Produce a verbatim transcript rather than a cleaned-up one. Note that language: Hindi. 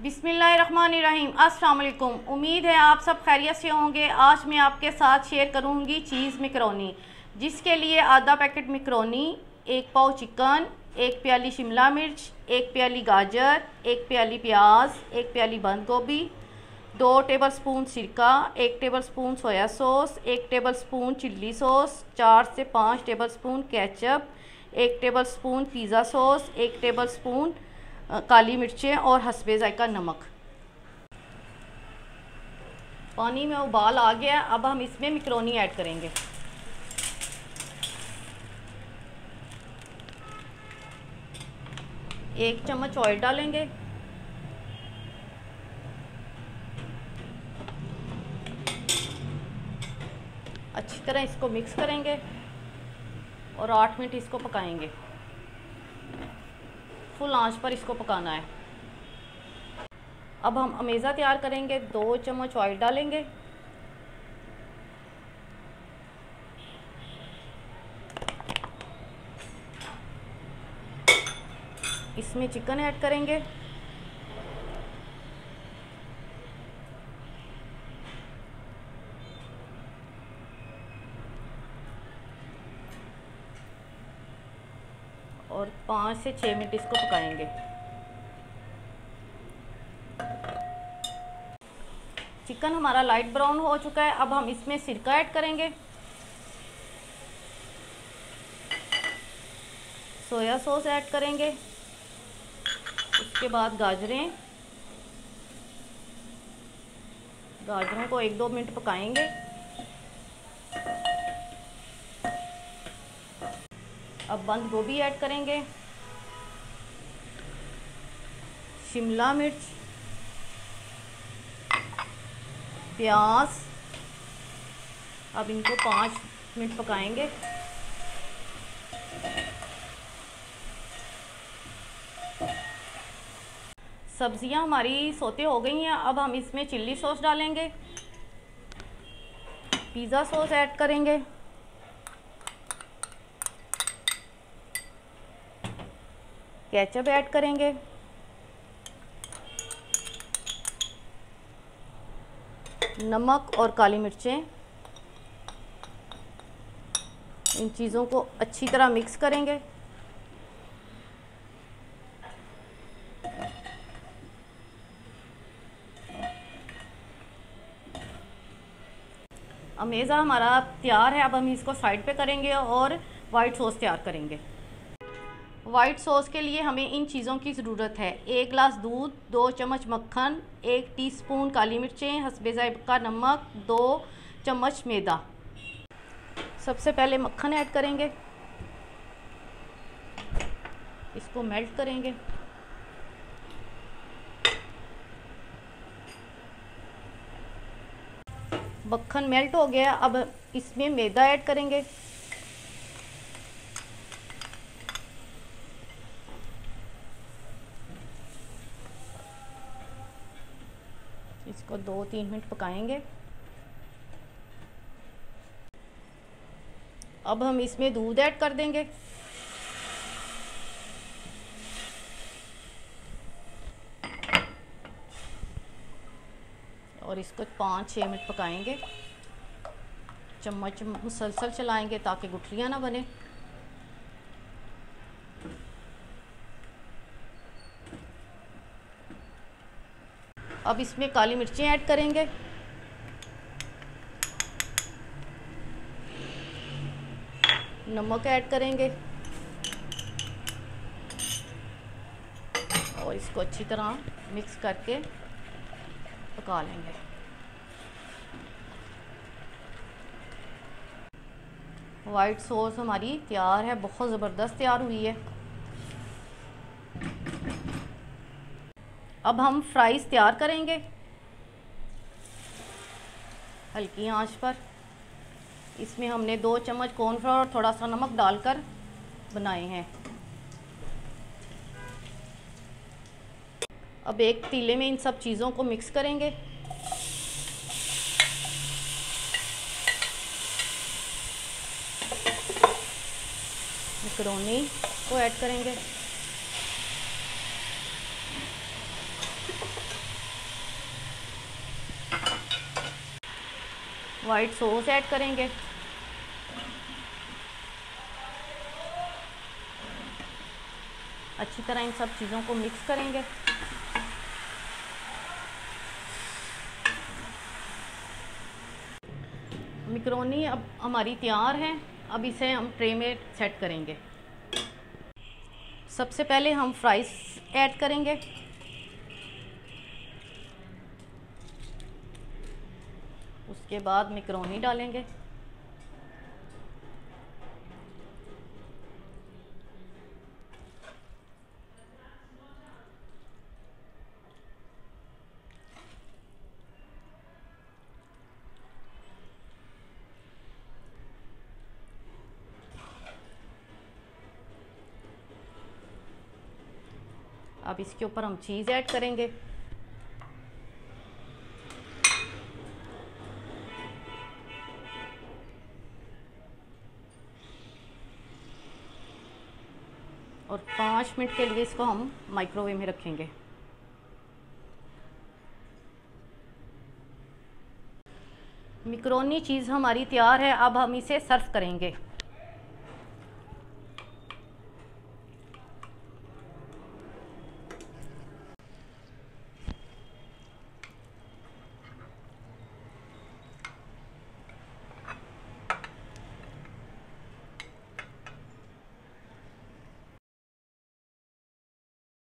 बिस्मिल्लाहिर्रहमानिर्रहीम। अस्सलाम वालेकुम। उम्मीद है आप सब खैरियत से होंगे। आज मैं आपके साथ शेयर करूंगी चीज़ मैकरोनी, जिसके लिए आधा पैकेट मैकरोनी, एक पाव चिकन, एक प्याली शिमला मिर्च, एक प्याली गाजर, एक प्याली प्याज, एक प्याली बंद गोभी, दो टेबलस्पून सिरका, एक टेबलस्पून सोया सॉस, एक टेबलस्पून चिल्ली सॉस, चार से पाँच टेबलस्पून केचप, एक टेबलस्पून पिज़्ज़ा सॉस, एक टेबलस्पून काली मिर्चें और हस्बे जायका नमक। पानी में उबाल आ गया। अब हम इसमें मैकरोनी ऐड करेंगे। एक चम्मच ऑयल डालेंगे। अच्छी तरह इसको मिक्स करेंगे और आठ मिनट इसको पकाएंगे। फुल आंच पर इसको पकाना है। अब हम अमेज़ा तैयार करेंगे। दो चम्मच ऑयल डालेंगे। इसमें चिकन ऐड करेंगे। और पाँच से छः मिनट इसको पकाएंगे। चिकन हमारा लाइट ब्राउन हो चुका है। अब हम इसमें सिरका ऐड करेंगे, सोया सॉस ऐड करेंगे, उसके बाद गाजरें गाजरों को एक दो मिनट पकाएंगे। अब बंद गोभी ऐड करेंगे, शिमला मिर्च, प्याज। अब इनको पाँच मिनट पकाएंगे। सब्जियां हमारी सोते हो गई हैं। अब हम इसमें चिल्ली सॉस डालेंगे, पिज़्ज़ा सॉस ऐड करेंगे, केचप ऐड करेंगे, नमक और काली मिर्चें। इन चीज़ों को अच्छी तरह मिक्स करेंगे। अमेज़ा हमारा तैयार है। अब हम इसको साइड पे करेंगे और वाइट सॉस तैयार करेंगे। वाइट सॉस के लिए हमें इन चीज़ों की ज़रूरत है। एक गिलास दूध, दो चम्मच मक्खन, एक टीस्पून काली मिर्चें, हस्बे जायका नमक, दो चम्मच मैदा। सबसे पहले मक्खन ऐड करेंगे, इसको मेल्ट करेंगे। मक्खन मेल्ट हो गया। अब इसमें मैदा ऐड करेंगे। इसको दो तीन मिनट पकाएंगे। अब हम इसमें दूध ऐड कर देंगे। और इसको पाँच छः मिनट पकाएंगे। चम्मच मुसलसल चलाएंगे ताकि गुठलियाँ ना बने। अब इसमें काली मिर्चें ऐड करेंगे, नमक ऐड करेंगे और इसको अच्छी तरह मिक्स करके पका लेंगे। वाइट सॉस हमारी तैयार है, बहुत ज़बरदस्त तैयार हुई है। अब हम फ्राइज़ तैयार करेंगे हल्की आंच पर। इसमें हमने दो चम्मच कॉर्नफ्लोर और थोड़ा सा नमक डालकर बनाए हैं। अब एक पतीले में इन सब चीज़ों को मिक्स करेंगे। मैकरोनी को ऐड करेंगे। वाइट सॉस ऐड करेंगे। अच्छी तरह इन सब चीज़ों को मिक्स करेंगे। मैकरोनी अब हमारी तैयार है। अब इसे हम ट्रे में सेट करेंगे। सबसे पहले हम फ्राइज़ ऐड करेंगे। उसके बाद मैकरोनी डालेंगे। अब इसके ऊपर हम चीज़ ऐड करेंगे। और पाँच मिनट के लिए इसको हम माइक्रोवेव में रखेंगे। मैकरोनी चीज़ हमारी तैयार है। अब हम इसे सर्व करेंगे।